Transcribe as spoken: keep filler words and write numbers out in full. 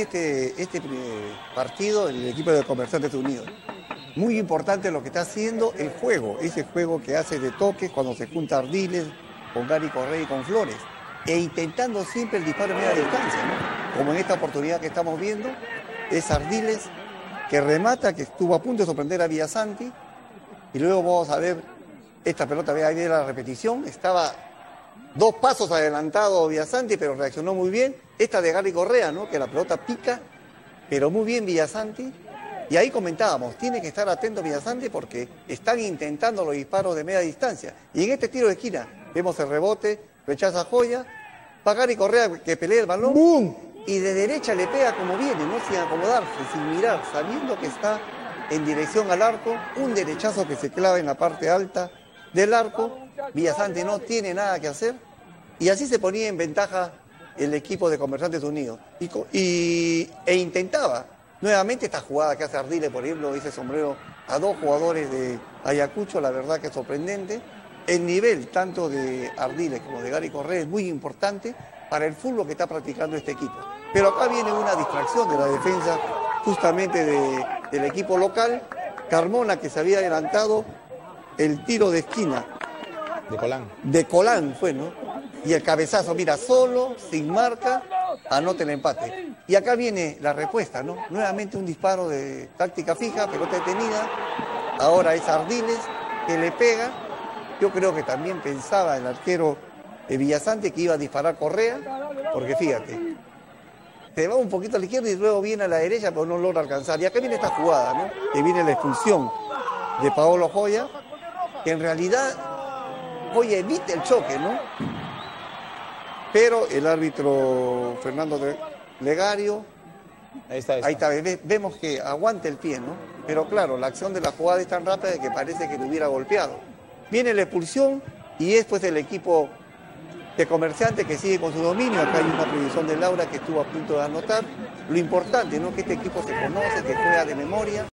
este, este partido el equipo de Comerciantes Unidos. Muy importante lo que está haciendo el juego, ese juego que hace de toques cuando se junta Ardiles con Gary Correa y con Flores, e intentando siempre el disparo a media distancia, ¿no? Como en esta oportunidad que estamos viendo, es Ardiles que remata, que estuvo a punto de sorprender a Villasanti, y luego vamos a ver esta pelota, ve ahí viene la repetición, estaba dos pasos adelantado Villasanti, pero reaccionó muy bien. Esta de Gary Correa, ¿no? Que la pelota pica, pero muy bien Villasanti. Y ahí comentábamos, tiene que estar atento Villasanti porque están intentando los disparos de media distancia. Y en este tiro de esquina, vemos el rebote, rechaza Joya, va Gary Correa que pelea el balón, ¡bum! Y de derecha le pega como viene, no sin acomodarse, sin mirar, sabiendo que está en dirección al arco, un derechazo que se clava en la parte alta del arco. Villasanti no tiene nada que hacer, y así se ponía en ventaja el equipo de Comerciantes Unidos. Y, y, e intentaba nuevamente esta jugada que hace Ardiles, por ejemplo, ese sombrero a dos jugadores de Ayacucho, la verdad que es sorprendente. El nivel tanto de Ardiles como de Gary Correa es muy importante para el fútbol que está practicando este equipo. Pero acá viene una distracción de la defensa justamente de, del equipo local. Carmona, que se había adelantado el tiro de esquina. De Colán. De Colán fue, ¿no? Y el cabezazo, mira, solo, sin marca, anota el empate. Y acá viene la respuesta, ¿no? Nuevamente un disparo de táctica fija, pelota detenida. Ahora es Ardiles que le pega. Yo creo que también pensaba el arquero de Villasanti que iba a disparar Correa, porque fíjate, se va un poquito a la izquierda y luego viene a la derecha, pero no logra alcanzar. Y acá viene esta jugada, ¿no? Que viene la expulsión de Paolo Joya, que en realidad Joya evita el choque, ¿no? Pero el árbitro Fernando Legario, ahí está, ahí está. está. Ahí está, vemos que aguanta el pie, ¿no? Pero claro, la acción de la jugada es tan rápida que parece que le hubiera golpeado. Viene la expulsión y es pues el equipo de Comerciantes que sigue con su dominio. Acá hay una previsión de Laura que estuvo a punto de anotar. Lo importante, ¿no? Que este equipo se conoce, que juega de memoria.